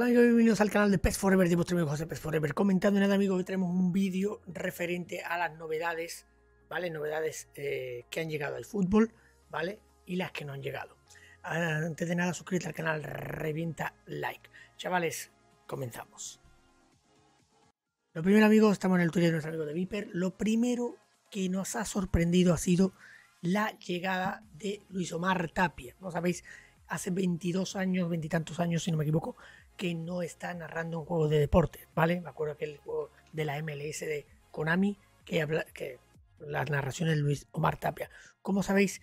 amigos, bienvenidos al canal de PES Forever, de vuestro amigo José PES Forever. Comentando nada, amigos, hoy tenemos un vídeo referente a las novedades, ¿vale? Novedades que han llegado al fútbol, ¿vale? Y las que no han llegado. Antes de nada, suscríbete al canal, revienta like. Chavales, comenzamos. Lo primero, amigos, estamos en el Twitter de nuestro amigo de Viper. Lo primero que nos ha sorprendido ha sido la llegada de Luis Omar Tapia. ¿No sabéis? Hace 22 años, 20 y tantos años, si no me equivoco, que no está narrando un juego de deporte, ¿vale? Me acuerdo que el juego de la MLS de Konami, que las narraciones de Luis Omar Tapia. Como sabéis,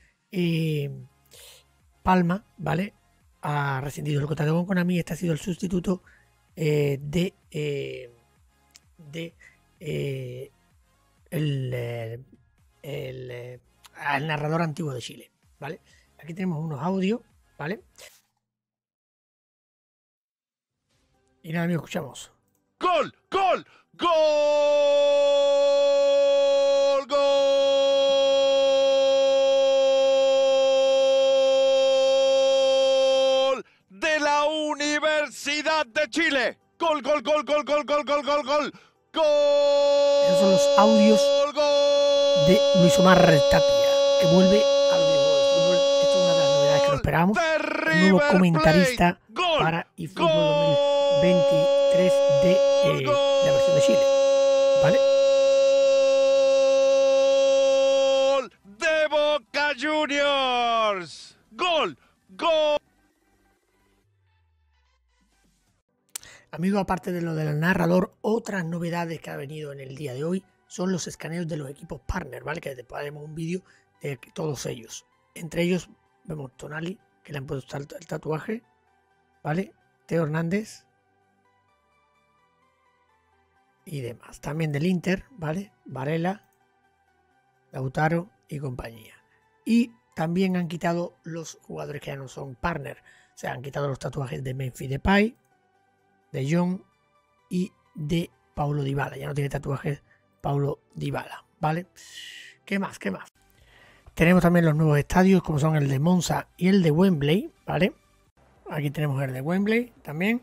Palma, ¿vale? Ha rescindido el contrato con Konami. Este ha sido el sustituto al narrador antiguo de Chile, ¿vale? Aquí tenemos unos audios, ¿vale? Y nada, amigos, escuchamos. ¡Gol! ¡Gol! ¡Gol! ¡Gol! De la Universidad de Chile. ¡Gol, gol, gol, gol, gol, gol, gol, gol, gol! ¡Gol! Esos son los audios de Luis Omar Tapia, que vuelve al videojuego de fútbol. Esto es una de las novedades que no esperábamos. El nuevo comentarista para eFootball 2023 de la versión de Chile, ¿vale? ¡Gol de Boca Juniors! ¡Gol! ¡Gol! Amigos, aparte de lo del narrador, otras novedades que ha venido en el día de hoy son los escaneos de los equipos partner, ¿vale? Que después haremos un vídeo de todos ellos. Entre ellos vemos Tonali, que le han puesto el tatuaje, ¿vale? Teo Hernández y demás. También del Inter, ¿vale? Varela, Lautaro y compañía. Y también han quitado los jugadores que ya no son partner. O sea, han quitado los tatuajes de Memphis Depay, de Jong y de Paulo Dybala. Ya no tiene tatuajes Paulo Dybala, ¿vale? ¿Qué más? ¿Qué más? Tenemos también los nuevos estadios, como son el de Monza y el de Wembley, ¿vale? Aquí tenemos el de Wembley también.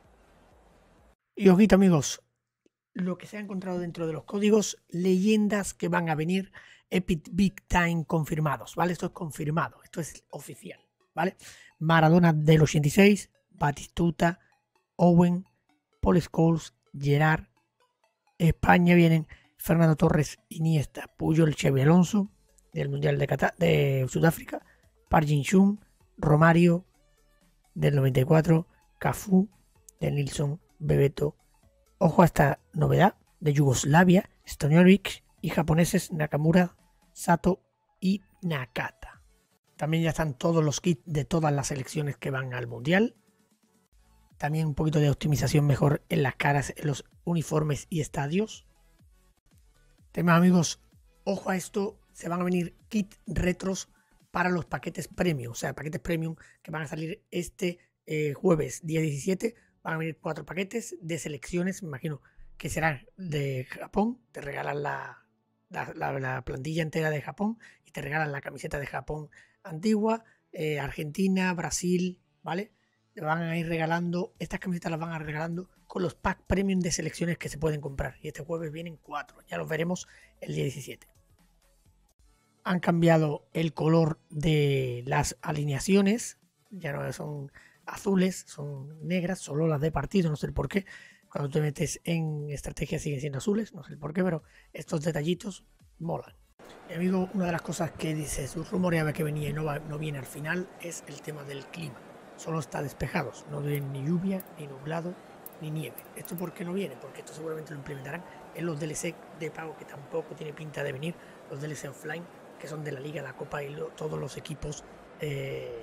Y ojito, amigos, lo que se ha encontrado dentro de los códigos, leyendas que van a venir, Epic Big Time confirmados, ¿vale? Esto es confirmado, esto es oficial, ¿vale? Maradona del 86, Batistuta, Owen, Paul Scholes, Gerard. España vienen Fernando Torres, Iniesta, Puyol, Xabi Alonso del Mundial de Sudáfrica, Park Jin-sung, Romario del 94, Cafú, de Nilsson, Bebeto. Ojo a esta novedad de Yugoslavia, Stojanovic y japoneses Nakamura, Sato y Nakata. También ya están todos los kits de todas las selecciones que van al Mundial. También un poquito de optimización mejor en las caras, en los uniformes y estadios. Temas, amigos, ojo a esto, se van a venir kits retros para los paquetes premium. O sea, paquetes premium que van a salir este jueves, día 17. Van a venir 4 paquetes de selecciones, me imagino que serán de Japón. Te regalan la plantilla entera de Japón y te regalan la camiseta de Japón antigua, Argentina, Brasil, ¿vale? Van a ir regalando, estas camisetas las van a ir regalando con los packs premium de selecciones que se pueden comprar. Y este jueves vienen 4, ya los veremos el día 17. Han cambiado el color de las alineaciones, ya no son azules, son negras, solo las de partido, no sé el por qué. Cuando te metes en estrategia siguen siendo azules, no sé el por qué, pero estos detallitos molan. Y amigo, una de las cosas que dice, su rumoreaba que venía y no viene al final, es el tema del clima. Solo está despejado, no viene ni lluvia, ni nublado, ni nieve. ¿Esto por qué no viene? Porque esto seguramente lo implementarán en los DLC de pago, que tampoco tiene pinta de venir, los DLC offline, que son de la Liga, la Copa y todos los equipos que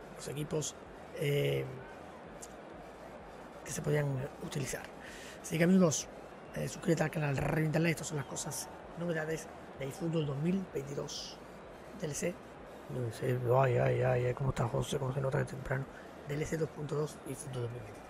se podían utilizar. Así que, amigos, suscríbete al canal, revienta like. Estas son las cosas, novedades de eFootball 2022 DLC. No sé, ay, ¿cómo está José? ¿Cómo se nota de temprano? DLC 2.2 y eFootball 2022.